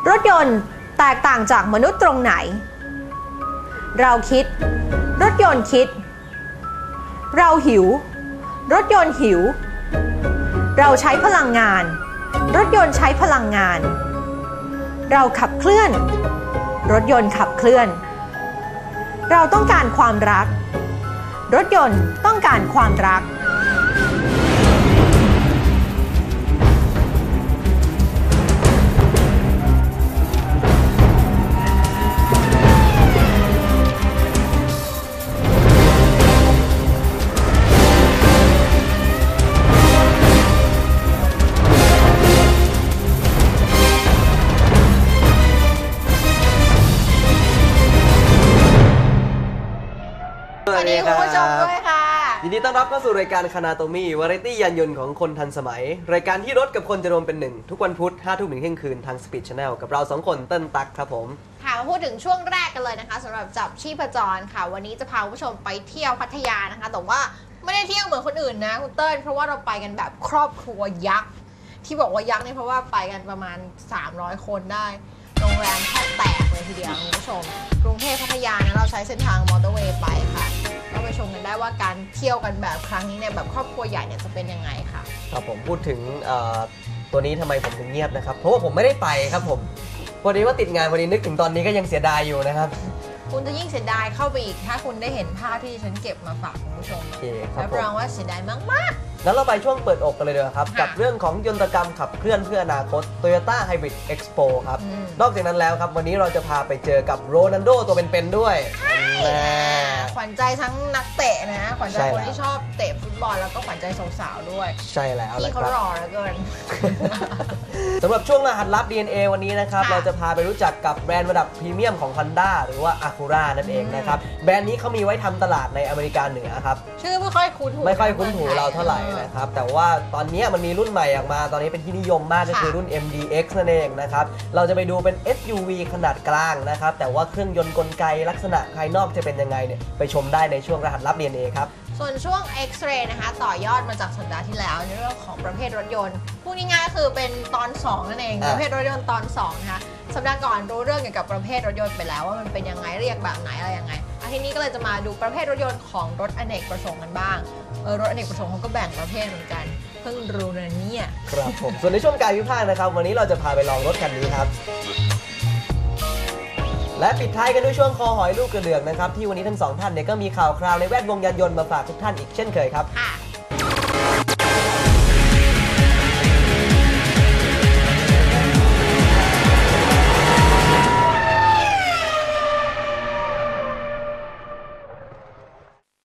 รถยนต์แตกต่างจากมนุษย์ตรงไหนเราคิดรถยนต์คิดเราหิวรถยนต์หิวเราใช้พลังงานรถยนต์ใช้พลังงานเราขับเคลื่อนรถยนต์ขับเคลื่อนเราต้องการความรักรถยนต์ต้องการความรักสวัสดีคุณผู้ชมด้วยค่ะยินดีต้อนรับเข้าสู่รายการคานาโตมี่วาไรตี้ยานยนต์ของคนทันสมัยรายการที่รถกับคนจะรวมเป็นหนึ่งทุกวันพุธ 5 ทุ่มถึงเที่ยงคืนทาง Speed Channel กับเรา2คนเติ้ลตั๊กครับผมค่ะมาพูดถึงช่วงแรกกันเลยนะคะสำหรับจับชีพจรค่ะวันนี้จะพาคุณผู้ชมไปเที่ยวพัทยานะคะแต่ว่าไม่ได้เที่ยวเหมือนคนอื่นนะคุณเติ้ลเพราะว่าเราไปกันแบบครอบครัวยักษ์ที่บอกว่ายักษ์นี่เพราะว่าไปกันประมาณ300คนได้โรงแรมแทบแตกเลยทีเดียวคุณผู้ชมกรุงเทพพัทยานะเราใช้เส้นทางมอเตอร์เวย์ไปค่ะก็ไปชมกันได้ว่าการเที่ยวกันแบบครั้งนี้เนี่ยแบบครอบครัวใหญ่เนี่ยจะเป็นยังไงค่ะครับผมพูดถึงตัวนี้ทำไมผมถึงเงียบนะครับเพราะว่าผมไม่ได้ไปครับผมพอดีว่าติดงานพอดีนึกถึงตอนนี้ก็ยังเสียดายอยู่นะครับคุณจะยิ่งเสียดายเข้าไปอีกถ้าคุณได้เห็นภาพที่ฉันเก็บมาฝากคุณผู้ชมรับรองว่าเสียดายมากๆแล้วเราไปช่วงเปิดอกกันเลยดีกว่าครับกับเรื่องของยนตกรรมขับเคลื่อนเพื่ออนาคต Toyota Hybrid Expo ครับนอกจากนั้นแล้วครับวันนี้เราจะพาไปเจอกับโรนัลโดตัวเป็นๆด้วยขวัญใจทั้งนักเตะนะขวัญใจคนที่ชอบเตะฟุตบอลแล้วก็ขวัญใจสาวๆด้วยใช่แล้วที่เขารอแล้วเกินสำหรับช่วงรหัสลับ DNA วันนี้นะครับเราจะพาไปรู้จักกับแบรนด์ระดับพรีเมียมของ Honda หรือว่า Acura นั่นเองนะครับแบรนด์นี้เขามีไว้ทำตลาดในอเมริกาเหนือครับชื่อไม่ค่อยคุ้นหูเราเท่าไหร่นะครับแต่ว่าตอนนี้มันมีรุ่นใหม่ออกมาตอนนี้เป็นที่นิยมมากก็คือรุ่น MDX นั่นเองนะครับเราจะไปดูเป็น SUV ขนาดกลางนะครับแต่ว่าเครื่องยนต์กลไกลักษณะภายนอกจะเป็นยังไงเนี่ยไปชมได้ในช่วงรหัสลับ DNA ครับส่วนช่วง X-ray นะคะต่อยอดมาจากสัปดาห์ที่แล้วในเรื่องของประเภทรถยนต์พูดง่ายๆก็คือเป็นตอน2นั่นเองประเภทรถยนต์ตอน2นะคะสัปดาห์ก่อนรู้เรื่องเกี่ยวกับประเภทรถยนต์ไปแล้วว่ามันเป็นยังไงเรียกแบบไหนอะไรยังไงทีนี้ก็เลยจะมาดูประเภทรถยนต์ของรถอเนกประสงค์กันบ้างรถอเนกประสงค์เขาก็แบ่งประเภทเหมือนกันเพิ่งรู้นะเนี่ยครับผมส่วนในช่วงการวิพากษ์นะครับวันนี้เราจะพาไปลองรถคันนี้ครับและปิดท้ายกันด้วยช่วงคอหอยลูกกระเดือกนะครับที่วันนี้ทั้งสองท่านเนี่ยก็มีข่าวคราวในแวดวงยานยนต์มาฝากทุกท่านอีกเช่นเคยครับ